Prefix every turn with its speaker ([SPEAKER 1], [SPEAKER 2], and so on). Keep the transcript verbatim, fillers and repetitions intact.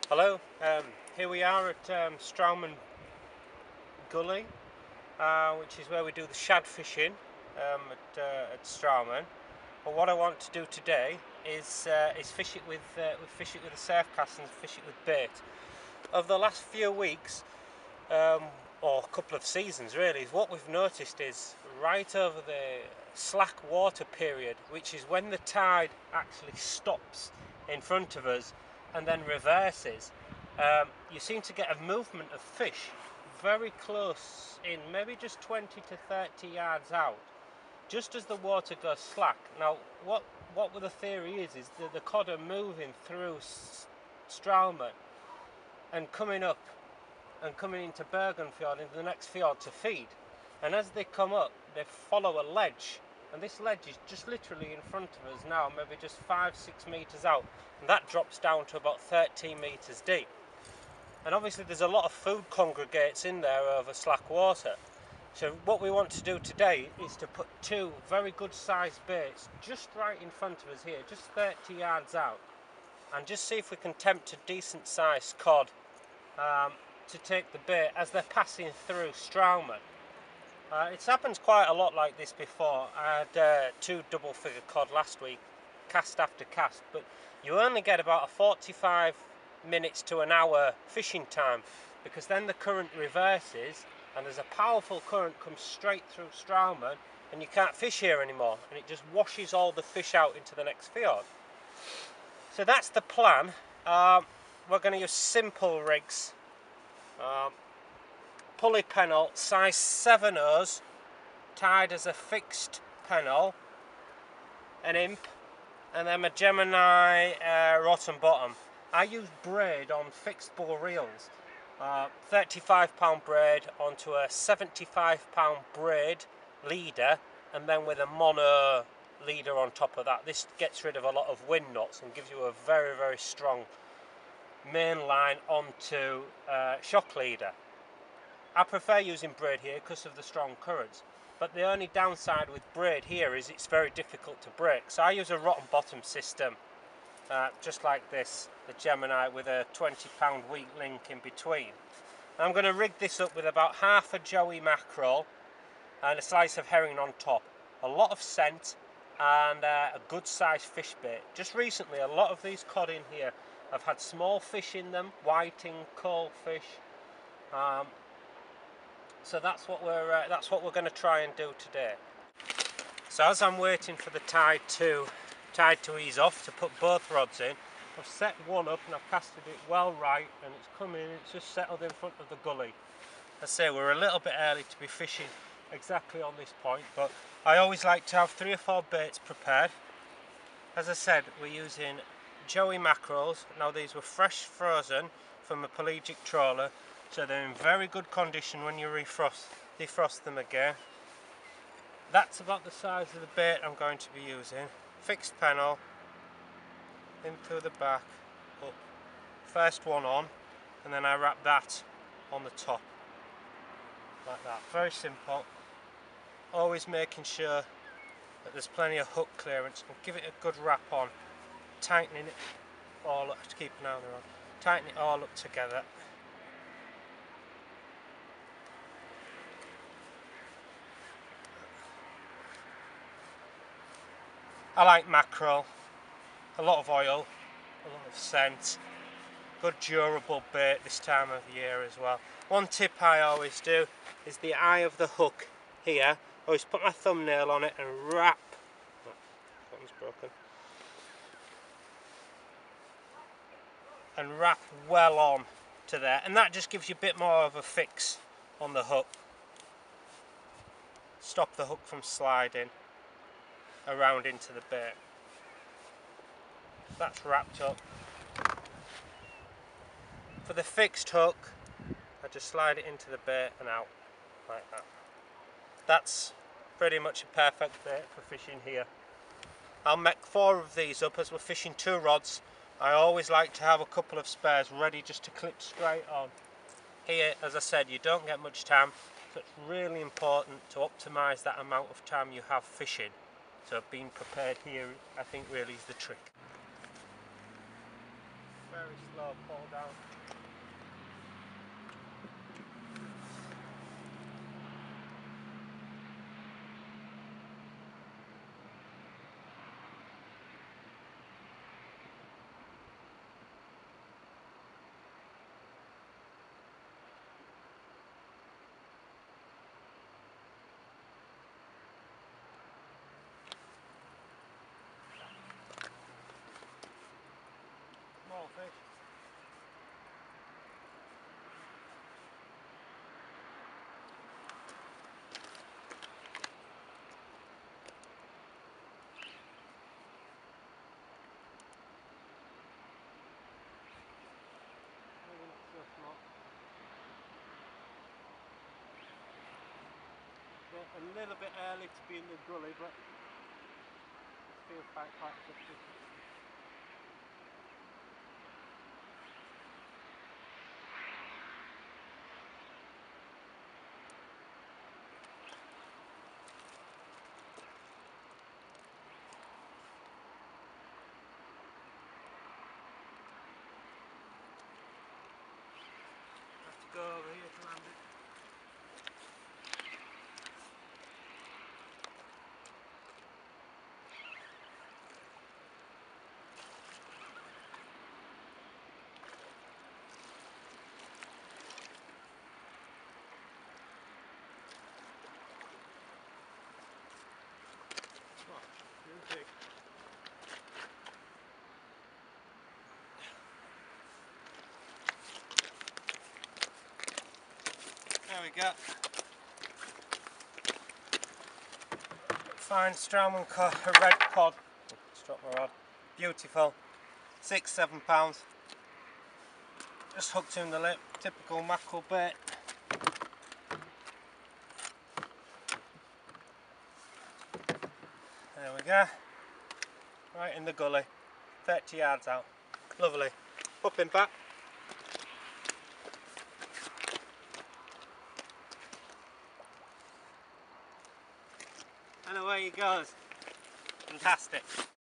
[SPEAKER 1] Hello, um, here we are at um, Straumen Gully, uh, which is where we do the shad fishing um, at, uh, at Straumen. But what I want to do today is uh, is fish it with uh, fish it with a surf cast and fish it with bait. Over the last few weeks, um, or a couple of seasons really, what we've noticed is right over the slack water period, which is when the tide actually stops in front of us and then reverses, um, you seem to get a movement of fish very close in, maybe just twenty to thirty yards out, just as the water goes slack. Now, what what the theory is is that the cod are moving through Straumen and coming up and coming into Bergenfjord, into the next fjord to feed. And as they come up, they follow a ledge, and this ledge is just literally in front of us now, maybe just five, six metres out, and that drops down to about thirteen metres deep. And obviously there's a lot of food congregates in there over slack water. So what we want to do today is to put two very good sized baits just right in front of us here, just thirty yards out, and just see if we can tempt a decent sized cod um, to take the bait as they're passing through Straumen. Uh, it's happened quite a lot like this before. I had uh, two double figure cod last week, cast after cast, but you only get about a forty-five minutes to an hour fishing time, because then the current reverses and there's a powerful current comes straight through Straumen and you can't fish here anymore, and it just washes all the fish out into the next fjord. So that's the plan. Um, we're going to use simple rigs. Um, pulley pennel, size seven ohs, tied as a fixed pennel, an imp, and then a Gemini uh, rotten bottom. I use braid on fixed bull reels, uh, thirty-five pound braid onto a seventy-five pound braid leader, and then with a mono leader on top of that. This gets rid of a lot of wind knots and gives you a very very strong main line onto uh, shock leader. I prefer using braid here because of the strong currents, but the only downside with braid here is it's very difficult to break. So I use a rotten bottom system, uh, just like this, the Gemini, with a twenty pound weak link in between. And I'm going to rig this up with about half a joey mackerel and a slice of herring on top, a lot of scent, and uh, a good sized fish bait. Just recently a lot of these cod in here have had small fish in them, whiting, coal fish. Um, so that's what we're uh, that's what we're going to try and do today. So as I'm waiting for the tide to tide to ease off to put both rods in, I've set one up and I've casted it well right, and it's coming. It's just settled in front of the gully. I say we're a little bit early to be fishing exactly on this point, but I always like to have three or four baits prepared. As I said, we're using joey mackerels. Now these were fresh frozen from a pelagic trawler, so they're in very good condition when you refrost, defrost them again. That's about the size of the bait I'm going to be using. Fixed pennel, in through the back, up. First one on, and then I wrap that on the top, like that. Very simple. Always making sure that there's plenty of hook clearance, and give it a good wrap on, tightening it all up, to keep an eye on the rod, tightening it all up together. I like mackerel, a lot of oil, a lot of scent, good durable bait this time of year as well. One tip I always do is the eye of the hook here. I always put my thumbnail on it and wrap, oh, that one's broken, and wrap well on to there, and that just gives you a bit more of a fix on the hook. Stop the hook from sliding around into the bait. That's wrapped up. For the fixed hook, I just slide it into the bait and out like that. That's pretty much a perfect bait for fishing here. I'll make four of these up as we're fishing two rods. I always like to have a couple of spares ready just to clip straight on. Here, as I said, you don't get much time, so it's really important to optimise that amount of time you have fishing. So being prepared here, I think, really is the trick. very slow pull down. Small fish. Maybe not so small. They're a little bit early to be in the gully, but it feels quite quite fifty. Go over here to land it. Oh, too big. There we go. Fine Straumen cod, a red cod. Struck my rod. Beautiful. Six, seven pounds. Just hooked in the lip. Typical mackerel bait. There we go. Right in the gully. thirty yards out. Lovely. Up and back. And away he goes. Fantastic.